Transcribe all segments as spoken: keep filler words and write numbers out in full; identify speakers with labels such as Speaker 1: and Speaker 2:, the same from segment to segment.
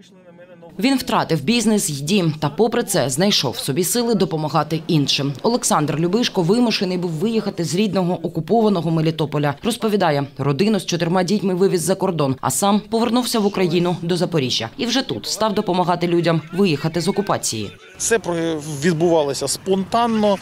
Speaker 1: Він втратив бізнес й дім, та попри це знайшов в собі сили допомагати іншим. Олександр Любишко вимушений був виїхати з рідного окупованого Мелітополя. Розповідає, родину з чотирма дітьми вивіз за кордон, а сам повернувся в Україну до Запоріжжя. І вже тут став допомагати людям виїхати з окупації.
Speaker 2: Це відбувалося спонтанно,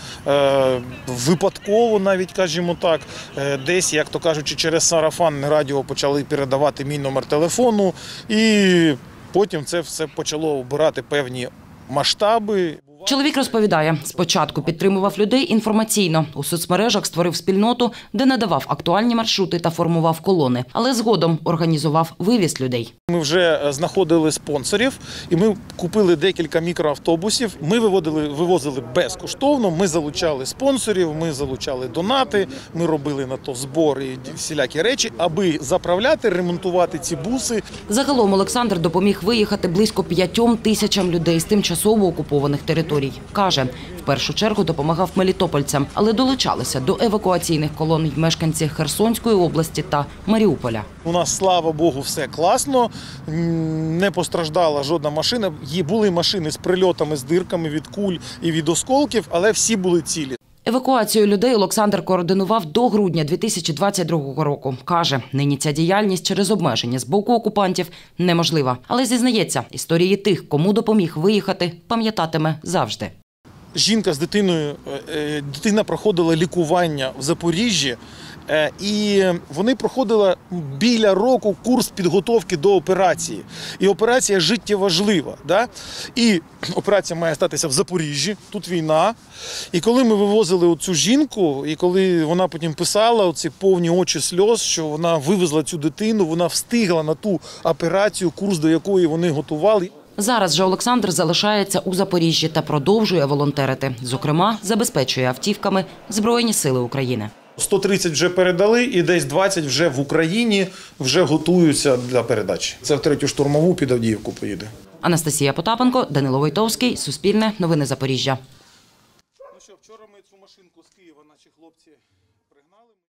Speaker 2: випадково навіть, кажімо так. Десь, як то кажучи, через сарафанне радіо почали передавати мій номер телефону, і потім це все почало обирати певні масштаби.
Speaker 1: Чоловік розповідає, спочатку підтримував людей інформаційно. У соцмережах створив спільноту, де надавав актуальні маршрути та формував колони. Але згодом організував вивіз людей.
Speaker 2: Ми вже знаходили спонсорів, і ми купили декілька мікроавтобусів. Ми виводили, вивозили безкоштовно, ми залучали спонсорів, ми залучали донати, ми робили на то збори і всілякі речі, аби заправляти, ремонтувати ці буси.
Speaker 1: Загалом Олександр допоміг виїхати близько п'ятьом тисячам людей з тимчасово окупованих територій. Каже, в першу чергу допомагав мелітопольцям, але долучалися до евакуаційних колон й мешканці Херсонської області та Маріуполя.
Speaker 2: У нас, слава Богу, все класно, не постраждала жодна машина. Були машини з прильотами, з дирками від куль і від осколків, але всі були цілі.
Speaker 1: Евакуацію людей Олександр координував до грудня дві тисячі двадцять другого року. Каже, нині ця діяльність через обмеження з боку окупантів неможлива. Але зізнається, історії тих, кому допоміг виїхати, пам'ятатиме завжди.
Speaker 2: Жінка з дитиною, дитина проходила лікування в Запоріжжі, і вони проходили біля року курс підготовки до операції. І операція життєважлива. Да? І операція має статися в Запоріжжі, тут війна. І коли ми вивозили цю жінку, і коли вона потім писала оці повні очі сльоз, що вона вивезла цю дитину, вона встигла на ту операцію, курс до якої вони готували.
Speaker 1: Зараз же Олександр залишається у Запоріжжі та продовжує волонтерити. Зокрема, забезпечує автівками Збройні сили України.
Speaker 2: сто тридцять вже передали і десь двадцять вже в Україні, вже готуються для передачі. Це в третю штурмову під Авдіївку поїде.
Speaker 1: Анастасія Потапенко, Данило Войтовський, Суспільне, Новини Запоріжжя.
Speaker 2: Ну що, вчора ми цю машинку з Києва наші хлопці пригнали.